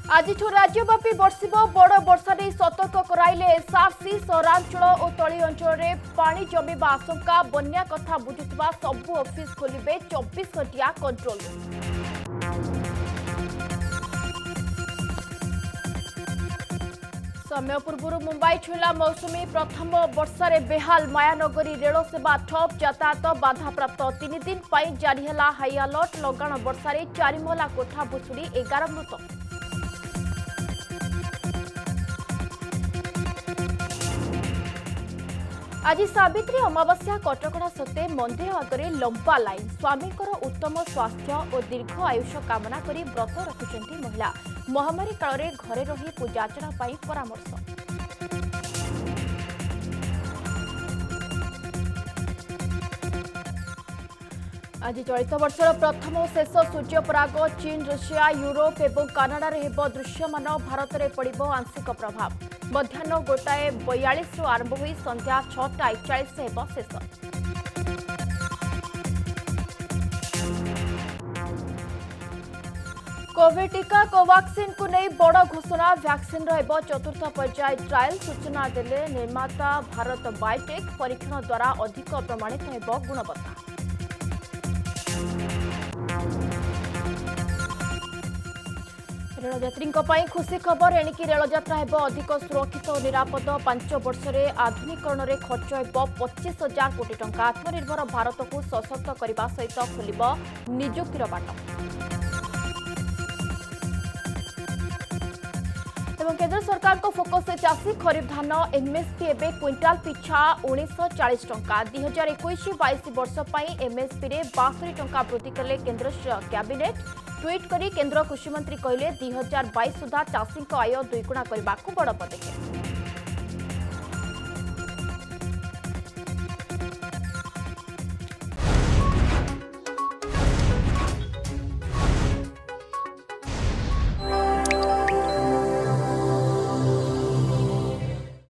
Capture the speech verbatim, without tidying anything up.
आज राज्यव्यापी बर्षिब बड़ वर्षा नहीं सतर्क कराइले एसआरसी सहरांचल और तली अंचल में पानी जमीबा आशंका बन्या कथा बुझुवा सबु ऑफिस खोलिबे चौबीस घंटिया कंट्रोल रूम। समय पूर्व मुंबई छुईला मौसुमी प्रथम वर्षा रे बेहाल मायानगरी रेल सेवा ठप यातायात बाधाप्राप्त तीन दिन पर जारी है हाई अलर्ट लगाण वर्षा रे चारिमहला कोठा भुशुड़ी एगार मृत। आज सावित्री अमावास्या कटकड़ा सत्ते मंदिर आगे लंबा लाइन स्वामी उत्तम स्वास्थ्य और दीर्घ आयुष कामना करी व्रत रखुचंती महिला महामारी काल में घरे रही पूजार्चना पाई परामर्श। आज चलित वर्षर प्रथम और शेष सूर्यपराग चीन रशिया यूरोप और कानाडा हेब दृश्यमान भारत में पड़ब आंशिक प्रभाव मध्याह्न गोटाए बयालीस आरंभ हो संध्या छटा एकचाश हेब शेष। कोविड टीका कोवाक्सिन को नहीं बड़ घोषणा वैक्सीन हेब चतुर्थ पर्याय ट्रायल सूचना देले निर्माता भारत बायोटेक परीक्षण द्वारा अधिक प्रमाणित हेब गुणवत्ता। रेलयात्री खुशी खबर एणिकी रेलयात्रा हेब अधिक सुरक्षित और निरापद पांच वर्ष में आधुनिकरण में खर्च हेब पच्चीस हजार कोटी टंका आत्मनिर्भर भारत को सशक्त करने सहित खोल निजुक्तिर बाट। केंद्र सरकार को फोकस चाषी खरीफ धान एमएसपी एवं क्विंटाल पिछा उन्नीस चालीस टंका दुई हजार एक बैश वर्ष एमएसपी रे बासठ टंका वृद्धि कले केंद्र कैबिनेट ट्वीट करी केंद्र कृषि मंत्री कहले दुई हजार बैश सुधा चाषी आय दुईगुणा करने बड़ पदक्षेप।